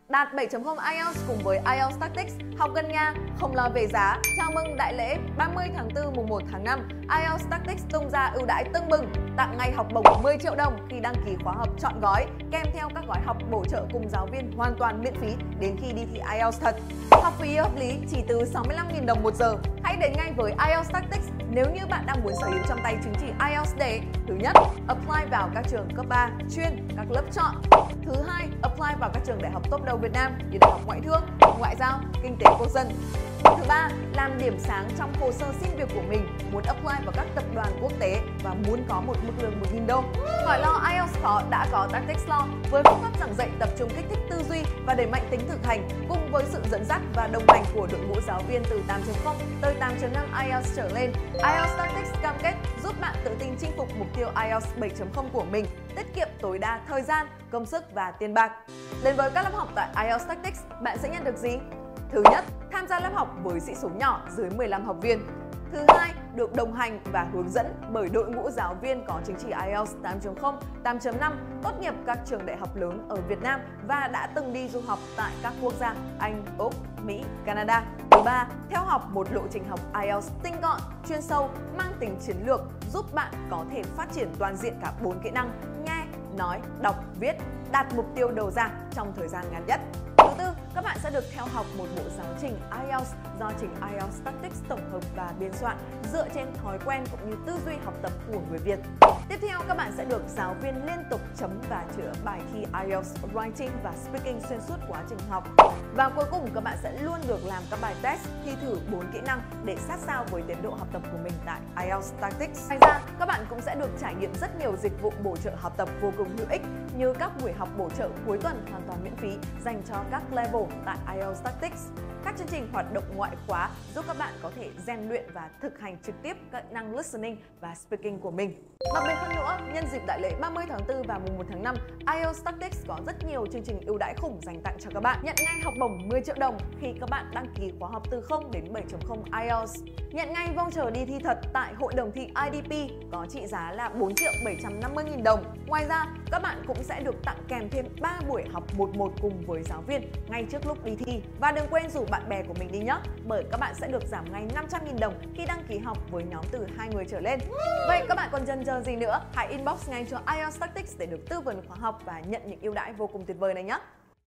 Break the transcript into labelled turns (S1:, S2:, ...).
S1: Đạt 7.0 IELTS cùng với IELTS Tactics, học gần nhà, không lo về giá. Chào mừng đại lễ 30 tháng 4 mùng 1 tháng 5, IELTS Tactics tung ra ưu đãi tưng bừng, tặng ngay học bổng 10 triệu đồng khi đăng ký khóa học trọn gói, kèm theo các gói học bổ trợ cùng giáo viên hoàn toàn miễn phí đến khi đi thi IELTS thật. Học phí hợp lý chỉ từ 65.000 đồng một giờ. Hãy đến ngay với IELTS Tactics nếu như bạn đang muốn sở hữu trong tay chứng chỉ IELTS để thứ nhất, apply vào các trường cấp 3 chuyên, các lớp chọn. Thứ hai, apply vào các trường đại học top đầu Việt Nam như Đại học Ngoại thương, Ngoại giao, Kinh tế quốc dân. Thứ ba, làm điểm sáng trong hồ sơ xin việc của mình, muốn apply vào các tập đoàn quốc tế và muốn có một mức lương 1.000 đô. Khỏi lo IELTS khó, đã có Tactics Lo với phương pháp giảng dạy tập trung kích thích tư duy và đẩy mạnh tính thực hành cùng với sự dẫn dắt và đồng hành của đội ngũ giáo viên từ 8.0 tới 8.5 IELTS trở lên. IELTS Tactics cam kết giúp bạn tự tin chinh phục mục tiêu IELTS 7.0 của mình, tiết kiệm tối đa thời gian, công sức và tiền bạc. Đến với các lớp học tại IELTS Tactics, bạn sẽ nhận được gì? Thứ nhất, tham gia lớp học với sĩ số nhỏ dưới 15 học viên. Thứ hai, được đồng hành và hướng dẫn bởi đội ngũ giáo viên có chứng chỉ IELTS 8.0, 8.5, tốt nghiệp các trường đại học lớn ở Việt Nam và đã từng đi du học tại các quốc gia Anh, Úc, Mỹ, Canada. Thứ ba, theo học một lộ trình học IELTS tinh gọn, chuyên sâu, mang tính chiến lược, giúp bạn có thể phát triển toàn diện cả 4 kỹ năng nghe, nói, đọc, viết, đạt mục tiêu đầu ra trong thời gian ngắn nhất. Thứ tư, các bạn sẽ được theo học một bộ giáo trình IELTS do trình IELTS Tactics tổng hợp và biên soạn dựa trên thói quen cũng như tư duy học tập của người Việt. Tiếp theo, các bạn sẽ được giáo viên liên tục chấm và chữa bài thi IELTS Writing và Speaking xuyên suốt quá trình học. Và cuối cùng, các bạn sẽ luôn được làm các bài test thi thử 4 kỹ năng để sát sao với tiến độ học tập của mình tại IELTS Tactics. Ngoài ra, các bạn cũng sẽ được trải nghiệm rất nhiều dịch vụ bổ trợ học tập vô cùng hữu ích như các buổi học bổ trợ cuối tuần hoàn toàn miễn phí dành cho các level tại IELTS Tactics, các chương trình hoạt động ngoại khóa giúp các bạn có thể rèn luyện và thực hành trực tiếp kỹ năng listening và speaking của mình. Đặc biệt hơn nữa, nhân dịp đại lễ 30 tháng 4 và mùng 1 tháng 5, IELTS Tactics có rất nhiều chương trình ưu đãi khủng dành tặng cho các bạn. Nhận ngay học bổng 10 triệu đồng khi các bạn đăng ký khóa học từ 0 đến 7.0 IELTS. Nhận ngay voucher đi thi thật tại hội đồng thi IDP có trị giá là 4.750.000 đồng. Ngoài ra, các bạn cũng sẽ được tặng kèm thêm 3 buổi học 1-1 cùng với giáo viên ngay trước lúc đi thi. Và đừng quên rủ bạn bè của mình đi nhé, bởi các bạn sẽ được giảm ngay 500.000 đồng khi đăng ký học với nhóm từ 2 người trở lên. Vậy các bạn còn chần chờ gì nữa? Hãy inbox ngay cho IELTS Tactics để được tư vấn khóa học và nhận những ưu đãi vô cùng tuyệt vời này nhé!